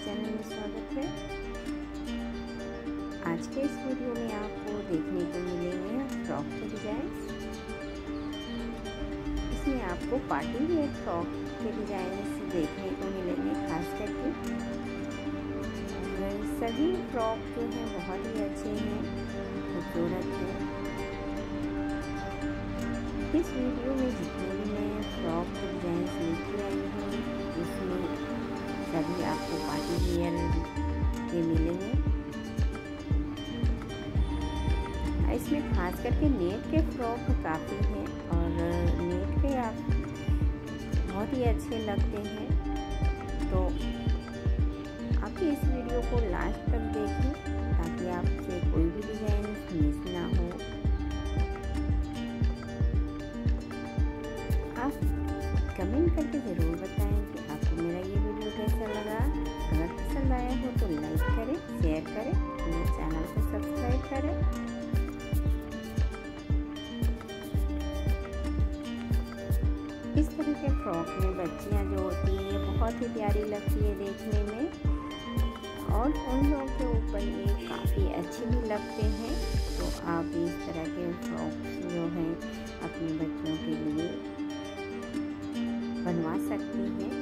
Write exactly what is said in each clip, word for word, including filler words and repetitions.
Channel में स्वागत है। आज के इस वीडियो में आपको देखने को मिलेंगे फ्रॉक के डिजाइन। इसमें आपको पार्टी वेयर फ्रॉक के डिजाइन देखने को मिलेंगे। खास करके सभी फ्रॉक जो हैं बहुत ही अच्छे हैं, खूबसूरत हैं। इस वीडियो में जितने भी मैं फ्रॉक के डिजाइन लेके आई हूँ उसमें सभी आपको पार्टी वेयर के मिलेंगे। इसमें खास करके नेट के फ्रॉक काफ़ी हैं और नेट के आप बहुत ही अच्छे लगते हैं। तो आप इस वीडियो को लास्ट तक देखें ताकि आपसे कोई भी डिजाइन मिस ना हो। आप कमेंट करके ज़रूर बताएं कि आपको मेरा ये वीडियो कैसा लगा। अगर पसंद आया हो तो लाइक करें, शेयर करें, मेरे चैनल को सब्सक्राइब करें। इस तरह के फ्रॉक में बच्चियां जो होती हैं ये बहुत ही प्यारी लगती है देखने में और उन लोगों के ऊपर ये काफ़ी अच्छे भी लगते हैं। तो आप इस तरह के फ्रॉक्स जो हैं अपने बच्चों के लिए बनवा सकती हैं।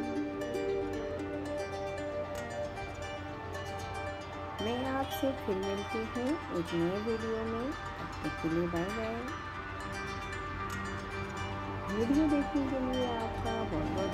मैं आपसे फिर मिलती हूँ एक नए वीडियो में। तब तक के लिए बाय बाय। वीडियो देखने के लिए आपका बहुत बहुत